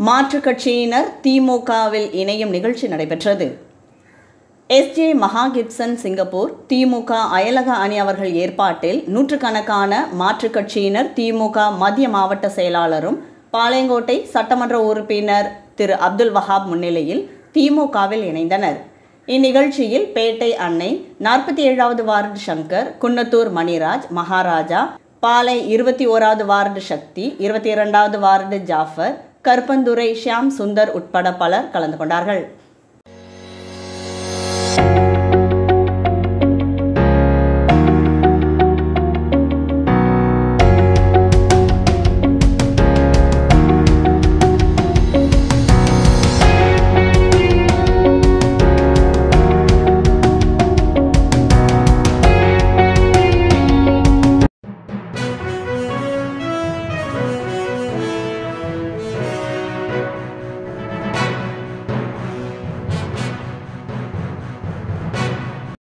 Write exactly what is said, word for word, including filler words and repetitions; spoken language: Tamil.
மாற்றுக் கட்சியினர் திமுகவில் இணையும் நிகழ்ச்சி நடைபெற்றது. S J Maha Gibson Singapore DMK அயலக அணி அவர்கள் ஏற்பாட்டில் நூற்றுக்கணக்கான மாற்றுக் கட்சியினர் திமுக மத்திய மாவட்ட செயலாளரும் பாளையங்கோட்டை சட்டமன்ற உறுப்பினர் திரு அப்துல் வஹாப் முன்னிலையில் திமுகவில் இணைந்தனர். இந்நிகழ்ச்சியில் பேட்டை அன்னை, நாற்பத்தி ஏழாவது வார்டு சங்கர், குன்னத்தூர் மணிராஜ், மகாராஜா, பாலை இருபத்தி ஓராவது வார்டு சக்தி, இருபத்தி இரண்டாவது வார்டு ஜாஃபர், கருப்பந்துறை ஷியாம் சுந்தர் உட்பட பலர் கலந்து கொண்டார்கள்.